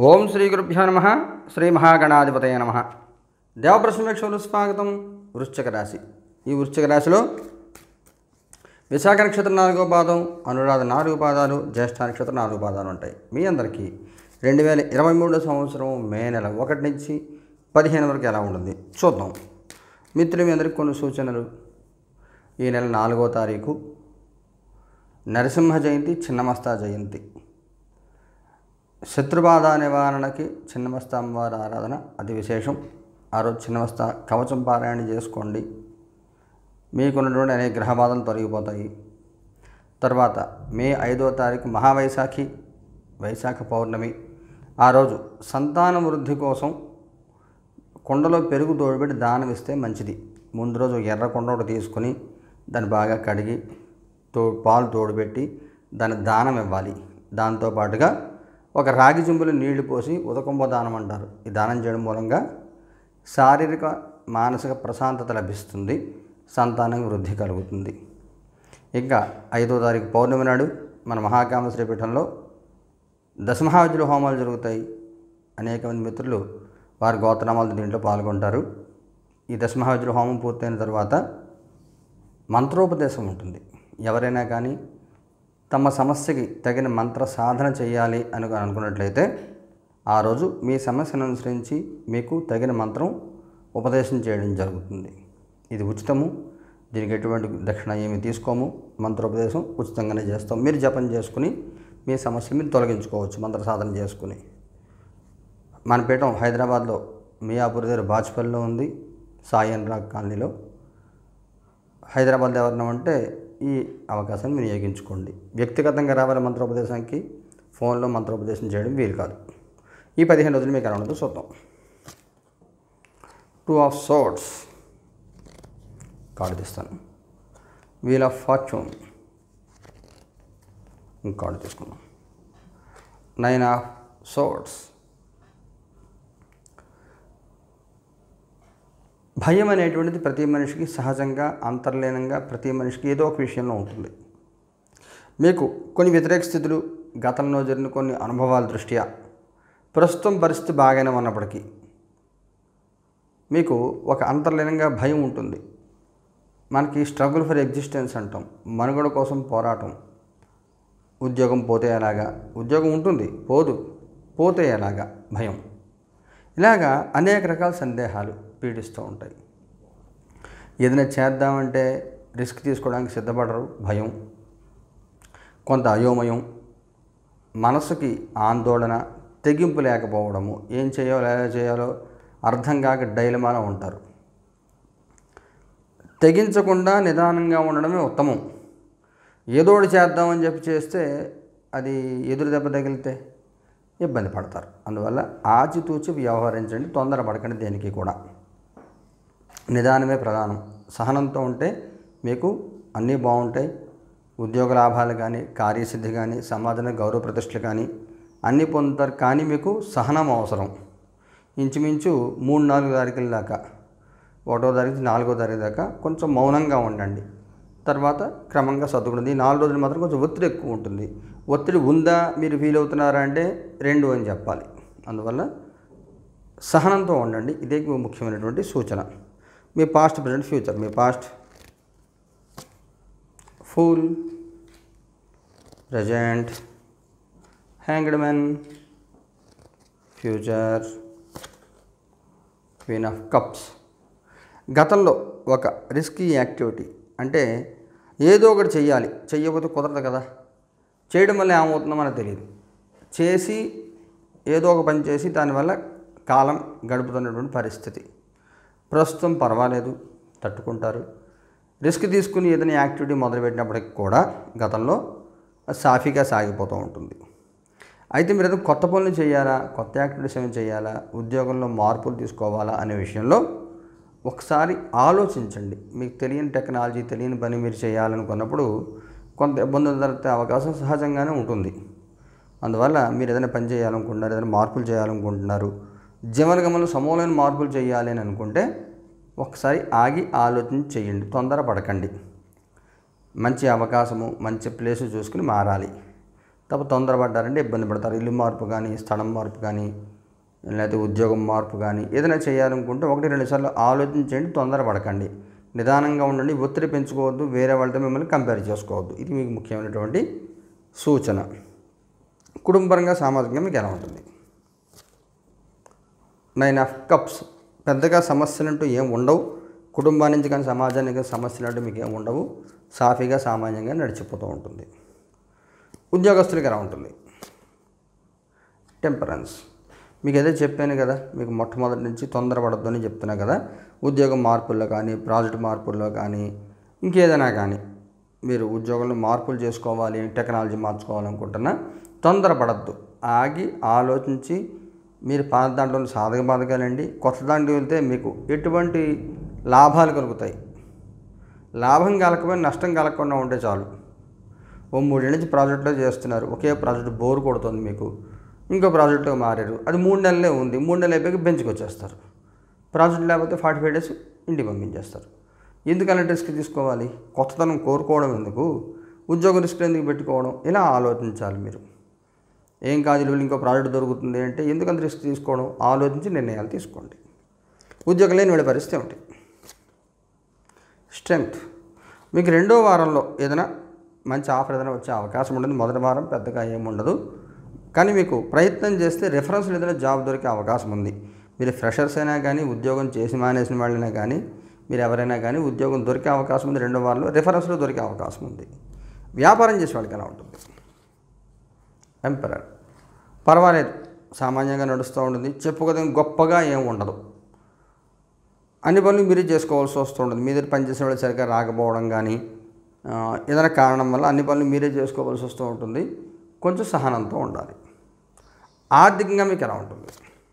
ఓం శ్రీ గురుభ్యో నమః. శ్రీ మహాగణాధిపతయ నమః. దేవప్రశ్నవేక్షలు స్వాగతం. వృశ్చిక రాశి. ఈ వృశ్చిక రాశిలో విశాఖ నక్షత్రం 4వ పాదం, అనురాధ 4 పాదాలు, జ్యేష్ఠ నక్షత్రం 4 పాదాలు ఉంటాయి. మీ అందరికీ 2023 సంవత్సరం మే నెల 1 నుంచి 15 వరకు ఎలా ఉంటుంది చూద్దాం. మిత్రులు, మీ అందరికీ కొన్ని సూచనలు. ఈ నెల 4వ తారీఖు నరసింహ జయంతి, చిన్నమస్తా జయంతి. శత్రుబాధ నివారణకి చిన్నమస్తా అమ్మవారి ఆరాధన అతి విశేషం. ఆ రోజు చిన్నమస్తా కవచం పారాయణ చేసుకోండి. మీకున్నటువంటి అనేక గ్రహ బాధలు తొలగిపోతాయి. తర్వాత మే 5వ తారీఖు మహావైశాఖి, వైశాఖ పౌర్ణమి. ఆ రోజు సంతాన వృద్ధి కోసం కుండలో పెరుగు తోడుపెట్టి దానం ఇస్తే మంచిది. ముందు రోజు ఎర్ర కుండ ఒకటి తీసుకుని దాన్ని బాగా కడిగి పాలు తోడుపెట్టి దాన్ని దానం ఇవ్వాలి. దాంతోపాటుగా ఒక రాగి చెంబులో నీళ్లు పోసి ఉదకుంభ దానం అంటారు. ఈ దానం చేయడం మూలంగా శారీరక మానసిక ప్రశాంతత లభిస్తుంది, సంతానం వృద్ధి కలుగుతుంది. ఇంకా 5వ తారీఖు పౌర్ణమి నాడు మన మహాకామేశ్వరి పీఠంలో దశమహావిద్యుల హోమాలు జరుగుతాయి. అనేక మంది మిత్రులు వారి గోత్రనామాలతో దీంట్లో పాల్గొంటారు. ఈ దశమహావిద్యుల హోమం పూర్తయిన తర్వాత మంత్రోపదేశం ఉంటుంది. ఎవరైనా కానీ తమ సమస్యకి తగిన మంత్ర సాధన చేయాలి అని అనుకున్నట్లయితే ఆ రోజు మీ సమస్యను అనుసరించి మీకు తగిన మంత్రం ఉపదేశం చేయడం జరుగుతుంది. ఇది ఉచితము. దీనికి ఎటువంటి దక్షిణ ఏమి తీసుకోము. మంత్రోపదేశం ఉచితంగానే చేస్తాం. మీరు జపం చేసుకుని మీ సమస్యలు మీరు తొలగించుకోవచ్చు మంత్ర సాధన చేసుకుని. మన పీఠం హైదరాబాద్లో మియాపూర్ దగ్గర బాచ్పల్లిలో ఉంది, సాయి అనురాగ్ కాలనీలో. హైదరాబాద్ ఎవరన్నా ఉంటే ఈ అవకాశాన్ని వినియోగించుకోండి. వ్యక్తిగతంగా రావాలి మంత్రోపదేశానికి, ఫోన్లో మంత్రోపదేశం చేయడం వీలు కాదు. ఈ 15 రోజులు మీకు ఎలా ఉండదో చూద్దాం. 2 ఆఫ్ సోర్డ్స్ కార్డు తీస్తాను. వీల్ ఆఫ్ ఫార్చ్యూన్ కార్డు తీసుకున్నాం. 9 ఆఫ్ సోర్డ్స్. భయం అనేటువంటిది ప్రతి మనిషికి సహజంగా అంతర్లీనంగా ప్రతి మనిషికి ఏదో ఒక విషయంలో ఉంటుంది. మీకు కొన్ని వ్యతిరేక స్థితులు, గతంలో జరిగిన కొన్ని అనుభవాల దృష్ట్యా ప్రస్తుతం పరిస్థితి బాగానే ఉన్నప్పటికీ మీకు ఒక అంతర్లీనంగా భయం ఉంటుంది. మనకి స్ట్రగుల్ ఫర్ ఎగ్జిస్టెన్స్ అంటాం, మనుగడ కోసం పోరాటం. ఉద్యోగం పోతే ఎలాగా, ఉద్యోగం ఉంటుంది పోతే ఎలాగా భయం. ఇలాగా అనేక రకాల సందేహాలు పీడిస్తూ ఉంటాయి. ఏదైనా చేద్దామంటే రిస్క్ తీసుకోవడానికి సిద్ధపడరు, భయం. కొంత అయోమయం, మనసుకి ఆందోళన, తెగింపు లేకపోవడము, ఏం చేయాలో ఎలా చేయాలో అర్థం కాక డైలమాలో ఉంటారు. తెగించకుండా నిదానంగా ఉండడమే ఉత్తమం. ఏదో ఒకటి చేద్దామని చెప్పి చేస్తే అది ఎదురు దెబ్బ తగిలితే ఇబ్బంది పడతారు. అందువల్ల ఆచితూచి వ్యవహరించండి, తొందరపడకండి. దేనికి కూడా నిదానమే ప్రధానం. సహనంతో ఉంటే మీకు అన్నీ బాగుంటాయి. ఉద్యోగ లాభాలు కానీ, కార్యసిద్ధి కానీ, సమాజంలో గౌరవ ప్రతిష్టలు కానీ అన్నీ పొందుతారు. కానీ మీకు సహనం అవసరం. ఇంచుమించు 3-4 తారీఖుల దాకా, 1వ తారీఖు 4వ తారీఖు దాకా కొంచెం మౌనంగా ఉండండి. తర్వాత క్రమంగా సర్దుకుంటుంది. ఈ 4 రోజులు మాత్రం కొంచెం ఒత్తిడి ఎక్కువ ఉంటుంది. ఒత్తిడి ఉందా, మీరు ఫీల్ అవుతున్నారా అంటే 2 అని చెప్పాలి. అందువల్ల సహనంతో ఉండండి. ఇదే ముఖ్యమైనటువంటి సూచన. మీ పాస్ట్, ప్రజెంట్, ఫ్యూచర్. మీ past fool, present hanged man, future queen of cups. గతంలో ఒక రిస్కీ యాక్టివిటీ అంటే ఏదో ఒకటి చెయ్యాలి, చెయ్యకపోతే కుదరదు కదా. చేయడం వల్ల ఏమవుతుందో మనకు తెలియదు. చేసి ఏదో ఒక పని చేసి దానివల్ల కాలం గడుపుతున్నటువంటి పరిస్థితి. ప్రస్తుతం పర్వాలేదు, తట్టుకుంటారు. రిస్క్ తీసుకుని ఏదైనా యాక్టివిటీ మొదలుపెట్టినప్పటికి కూడా గతంలో సాఫీగా సాగిపోతూ ఉంటుంది. అయితే మీరు ఏదైనా కొత్త పనులు చేయాలా, కొత్త యాక్టివిటీస్ ఏమైనా చేయాలా, ఉద్యోగంలో మార్పులు తీసుకోవాలా అనే విషయంలో ఒకసారి ఆలోచించండి. మీకు తెలియని టెక్నాలజీ, తెలియని పని మీరు చేయాలనుకున్నప్పుడు కొంత ఇబ్బందులు జరిగే అవకాశం సహజంగానే ఉంటుంది. అందువల్ల మీరు ఏదైనా పని చేయాలనుకుంటున్నారు, ఏదైనా మార్పులు చేయాలనుకుంటున్నారు, జీవనగమనంలో సమూలమైన మార్పులు చేయాలి అని అనుకుంటే ఒకసారి ఆగి ఆలోచన చేయండి, తొందరపడకండి. మంచి అవకాశము, మంచి ప్లేసు చూసుకుని మారాలి. తప్ప తొందరపడ్డారంటే ఇబ్బంది పడతారు. ఇల్లు మార్పు కానీ, స్థలం మార్పు కానీ, లేకపోతే ఉద్యోగం మార్పు కానీ ఏదైనా చేయాలనుకుంటే 1-2 సార్లు ఆలోచించండి, తొందరపడకండి. నిదానంగా ఉండండి, ఒత్తిడి పెంచుకోవద్దు, వేరే వాళ్ళతో మిమ్మల్ని కంపేర్ చేసుకోవద్దు. ఇది మీకు ముఖ్యమైనటువంటి సూచన. కుటుంబపరంగా సామాజికంగా మీకు ఎలా ఉంటుంది? 9 ఆఫ్ కప్స్. పెద్దగా సమస్యలంటూ ఏం ఉండవు. కుటుంబానికి కానీ సమాజానికి సమస్యలు అంటూ మీకు ఏమి ఉండవు. సాఫీగా సామాన్యంగా నడిచిపోతూ ఉంటుంది. ఉద్యోగస్తులకి ఎలా ఉంటుంది? టెంపరెన్స్. మీకు ఏదో చెప్పాను కదా, మీకు మొట్టమొదటి నుంచి తొందరపడద్దు అని చెప్తున్నా కదా. ఉద్యోగం మార్పుల్లో కానీ, ప్రాజెక్ట్ మార్పుల్లో కానీ, ఇంకేదైనా కానీ మీరు ఉద్యోగంలో మార్పులు చేసుకోవాలి, టెక్నాలజీ మార్చుకోవాలనుకుంటున్నా తొందరపడద్దు. ఆగి ఆలోచించి మీరు పాత దాంట్లో సాధక బాధకాలండి, కొత్త దాంట్లో వెళ్తే మీకు ఎటువంటి లాభాలు కలుగుతాయి. లాభం కలగకపోయినా నష్టం కలగకుండా ఉంటే చాలు. ఓ 3 ఏళ్ళ నుంచి ప్రాజెక్టులో చేస్తున్నారు, ఒకే ప్రాజెక్టు బోర్ కొడుతుంది మీకు, ఇంకో ప్రాజెక్టులో మారారు, అది 3 నెలలే ఉంది, 3 నెలలు అయిపోయి బెంచ్కి వచ్చేస్తారు. ప్రాజెక్ట్ లేకపోతే 45 డేస్ ఇంటికి పంపించేస్తారు. ఎందుకు అలాంటి రిస్క్ తీసుకోవాలి? కొత్తతనం కోరుకోవడం ఎందుకు? ఉద్యోగ రిస్క్ ఎందుకు పెట్టుకోవడం? ఇలా ఆలోచించాలి మీరు. ఏం కాదు వీళ్ళు ఇంకో ప్రాజెక్ట్ దొరుకుతుంది అంటే ఎందుకంత రిస్క్ తీసుకోవడం? ఆలోచించి నిర్ణయాలు తీసుకోండి. ఉద్యోగం లేని వాళ్ళ పరిస్థితి ఏమిటి? స్ట్రెంగ్త్. మీకు 2వ వారంలో ఏదైనా మంచి ఆఫర్ ఏదైనా వచ్చే అవకాశం ఉంటుంది. మొదటి వారం పెద్దగా ఏముండదు, కానీ మీకు ప్రయత్నం చేస్తే రెఫరెన్స్లు ఏదైనా జాబ్ దొరికే అవకాశం ఉంది. మీరు ఫ్రెషర్స్ అయినా కానీ, ఉద్యోగం చేసి మానేసిన వాళ్ళైనా కానీ, మీరు ఎవరైనా కానీ ఉద్యోగం దొరికే అవకాశం ఉంది. 2వ వారంలో రెఫరెన్స్లో దొరికే అవకాశం ఉంది. వ్యాపారం చేసే వాళ్ళకి ఎలా ఉంటుంది? ఎంపరర్. పర్వాలేదు, సామాన్యంగా నడుస్తూ ఉంటుంది. చెప్పుకోదగిన గొప్పగా ఏం ఉండదు. అన్ని పనులు మీరే చేసుకోవాల్సి వస్తూ ఉంటుంది. మీ దగ్గర పనిచేసే వాళ్ళు సరిగ్గా రాకపోవడం కానీ, ఏదైనా కారణం వల్ల అన్ని పనులు మీరే చేసుకోవాల్సి వస్తూ ఉంటుంది. కొంచెం సహనంతో ఉండాలి. ఆర్థికంగా మీకు ఎలా ఉంటుంది?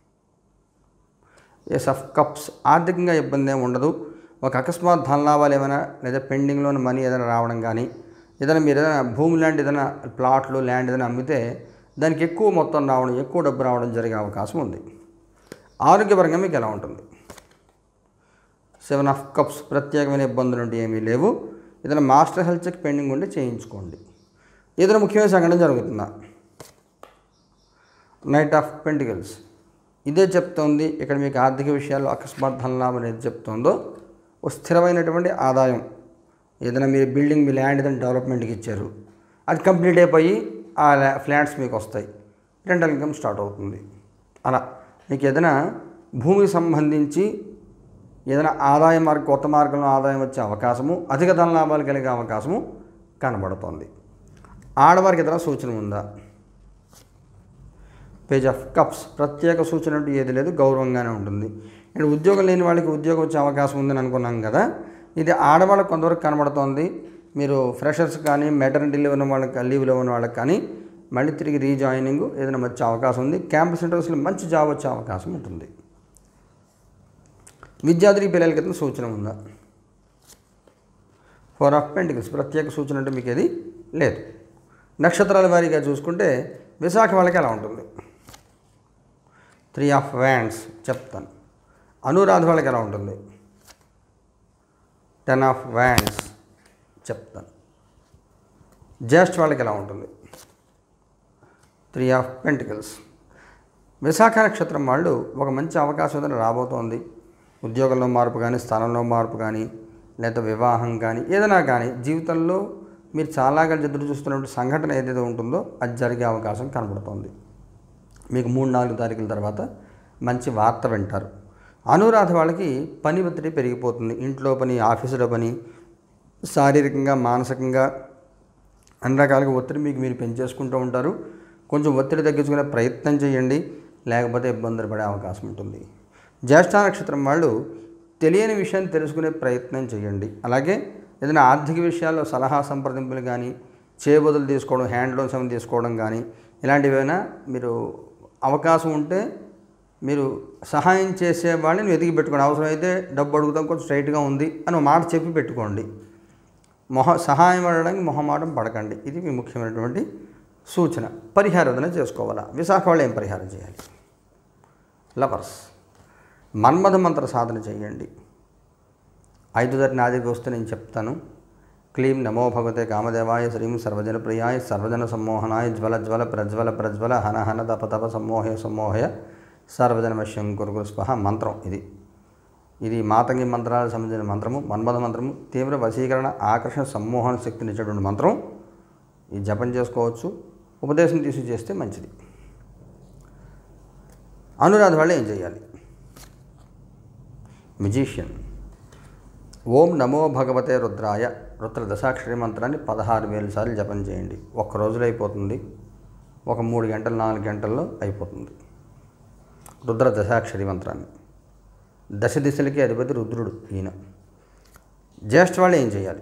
Ace of cups. ఆర్థికంగా ఇబ్బంది ఏమి ఉండదు. ఒక అకస్మాత్ ధనలాభాలు ఏమైనా, లేదా పెండింగ్లోని మనీ ఏదైనా రావడం కానీ, ఏదైనా మీరు ఏదైనా భూమి ల్యాండ్ ఏదైనా ప్లాట్లు ల్యాండ్ ఏదైనా అమ్మితే దానికి ఎక్కువ మొత్తం రావడం, ఎక్కువ డబ్బు రావడం జరిగే అవకాశం ఉంది. ఆరోగ్యపరంగా మీకు ఎలా ఉంటుంది? 7 ఆఫ్ కప్స్. ప్రత్యేకమైన ఇబ్బందులు అంటే ఏమీ లేవు. ఏదైనా మాస్టర్ హెల్త్ చెక్ పెండింగ్ ఉంటే చేయించుకోండి. ఏదైనా ముఖ్యమైన సంఘటన జరుగుతుందా? Knight of pentacles. ఇదే చెప్తోంది ఇక్కడ మీకు ఆర్థిక విషయాల్లో అకస్మాత్ ధనలాభం అనేది చెప్తుందో, ఒక స్థిరమైనటువంటి ఆదాయం. ఏదైనా మీరు బిల్డింగ్, మీ ల్యాండ్ ఏదైనా డెవలప్మెంట్కి ఇచ్చారు, అది కంప్లీట్ అయిపోయి ఆ ఫ్లాట్స్ మీకు వస్తాయి, రెంటల్ ఇన్కమ్ స్టార్ట్ అవుతుంది. అలా మీకు ఏదైనా భూమికి సంబంధించి ఏదైనా ఆదాయ మార్గం, కొత్త మార్గంలో ఆదాయం వచ్చే అవకాశము, అధిక ధనలాభాలు కలిగే అవకాశము కనబడుతోంది. ఆడవారికి ఏదైనా సూచన ఉందా? Page of cups. ప్రత్యేక సూచన అంటూ ఏది లేదు, గౌరవంగానే ఉంటుంది. అండ్ ఉద్యోగం లేని వాళ్ళకి ఉద్యోగం వచ్చే అవకాశం ఉందని అనుకున్నాం కదా, ఇది ఆడవాళ్ళకి కొంతవరకు కనబడుతోంది. మీరు ఫ్రెషర్స్ కానీ, మెటర్నిటీ లీవ్ ఉన్న వాళ్ళకి, లీవ్లో ఉన్న వాళ్ళకి కానీ మళ్ళీ తిరిగి రీజాయినింగ్ ఏదైనా వచ్చే అవకాశం ఉంది. క్యాంపస్ ఇంటర్వ్యూస్లో మంచి జాబ్ వచ్చే అవకాశం ఉంటుంది. విద్యార్థి పిల్లలకి అయితే సూచన ఉందా? 4 ఆఫ్ పెంటికల్స్. ప్రత్యేక సూచన అంటే మీకు ఏది లేదు. నక్షత్రాల వారీగా చూసుకుంటే విశాఖ వాళ్ళకి ఎలా ఉంటుంది? 3 ఆఫ్ వ్యాండ్స్ చెప్తాను. అనురాధ వాళ్ళకి ఎలా ఉంటుంది? 10 ఆఫ్ వ్యాండ్స్ చెప్తాను. జ్యేష్ఠ వాళ్ళకి ఎలా ఉంటుంది? 3 ఆఫ్ పెంటికల్స్. విశాఖ నక్షత్రం వాళ్ళు ఒక మంచి అవకాశం ఏదైనా రాబోతోంది. ఉద్యోగంలో మార్పు కానీ, స్థలంలో మార్పు కానీ, లేదా వివాహం కానీ, ఏదైనా కానీ జీవితంలో మీరు చాలా కాలం ఎదురు చూస్తున్నటువంటి సంఘటన ఏదైతే ఉంటుందో అది జరిగే అవకాశం కనబడుతోంది. మీకు 3-4 తారీఖుల తర్వాత మంచి వార్త వింటారు. అనురాధ వాళ్ళకి పని ఒత్తిడి పెరిగిపోతుంది. ఇంట్లో పని, ఆఫీసులో పని, శారీరకంగా, మానసికంగా అన్ని రకాలుగా ఒత్తిడి మీకు మీరు పెంచేసుకుంటూ ఉంటారు. కొంచెం ఒత్తిడి తగ్గించుకునే ప్రయత్నం చేయండి, లేకపోతే ఇబ్బందులు పడే అవకాశం ఉంటుంది. జ్యేష్ఠ నక్షత్రం వాళ్ళు తెలియని విషయాన్ని తెలుసుకునే ప్రయత్నం చేయండి. అలాగే ఏదైనా ఆర్థిక విషయాల్లో సలహా సంప్రదింపులు కానీ, చేయబదులు తీసుకోవడం, హ్యాండ్ లోన్స్ ఏమైనా తీసుకోవడం కానీ, ఇలాంటివైనా మీరు అవకాశం ఉంటే మీరు సహాయం చేసే వాళ్ళని వెతికి పెట్టుకోండి. అవసరమైతే డబ్బు అడుగుతాం, కొంచెం స్ట్రైట్గా ఉంది అని ఒక మాట చెప్పి పెట్టుకోండి. సహాయం అడగడానికి మొహమాటం పడకండి. ఇది మీ ముఖ్యమైనటువంటి సూచన. పరిహారం ఏదైనా చేసుకోవాలా? విశాఖ వాళ్ళు ఏం పరిహారం చేయాలి? లవర్స్. మన్మథ మంత్ర సాధన చేయండి. 5 నా దగ్గరికి వస్తే నేను చెప్తాను. क्लीं नमो भगवते कामदेवाय श्रीं सर्वजनप्रियाय सर्वजनसम्मोहनाय ज्वल ज्वल प्रज्वल प्रज्वल हन हन तप तप सम्मोहय सम्मोहय सर्वजनमश्యం కురు కురు స్వహ మంత్రం ఇది మాతంగి మంత్రాలకు సంబంధించిన మంత్రము, మన్మథ మంత్రము, తీవ్ర వశీకరణ ఆకర్షణ సమ్మోహన శక్తిని ఇచ్చేటువంటి మంత్రం. ఈ జపం చేసుకోవచ్చు, ఉపదేశం తీసి చేస్తే మంచిది. అనురాధ వాళ్ళు ఏం చేయాలి? మ్యూజిషియన్ ఓం నమో భగవతే రుద్రాయ రుద్ర దశాక్షరి మంత్రాన్ని 16,000 సార్లు జపం చేయండి. ఒక్క రోజులో అయిపోతుంది, ఒక 3 గంటలు 4 గంటల్లో అయిపోతుంది. రుద్ర దశాక్షరి మంత్రాన్ని దశ దిశలకి అధిపతి రుద్రుడు ఈయన. జ్యేష్ఠ వాళ్ళు ఏం చేయాలి?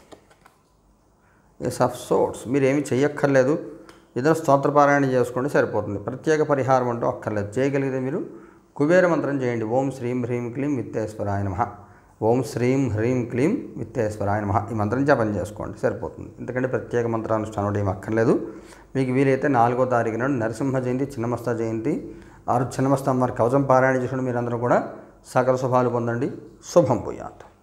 ఎస్ ఆఫ్ సోర్ట్స్ మీరేమి చెయ్యక్కర్లేదు, ఏదైనా స్తోత్రపారాయణ చేసుకోండి సరిపోతుంది. ప్రత్యేక పరిహారం అంటూ అక్కర్లేదు. చేయగలిగితే మీరు కుబేర మంత్రం చేయండి. ఓం శ్రీం హ్రీం క్లీం విత్తేశ్వరాయ నమః, ఓం శ్రీం హ్రీం క్లీం విత్తేశ్వరాయ నమః. ఈ మంత్రం జపం చేసుకోండి సరిపోతుంది. ఎందుకంటే ప్రత్యేక మంత్రానుష్ఠానం ఏం అక్కర్లేదు. మీకు వీలైతే 4వ తారీఖు నాడు నరసింహ జయంతి, చిన్నమస్తా జయంతి, చిన్నమస్తా వారి కవచం పారాయణ చేసుకుని మీరందరూ కూడా సకల శుభాలు పొందండి. శుభం భూయాత్.